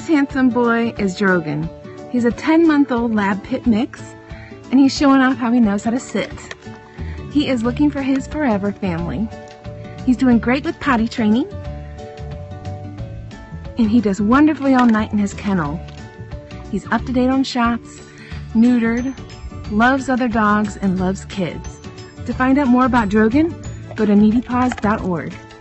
This handsome boy is Drogon. He's a 10-month-old lab pit mix, and he's showing off how he knows how to sit. He is looking for his forever family. He's doing great with potty training, and he does wonderfully all night in his kennel. He's up to date on shots, neutered, loves other dogs, and loves kids. To find out more about Drogon, go to needypaws.org.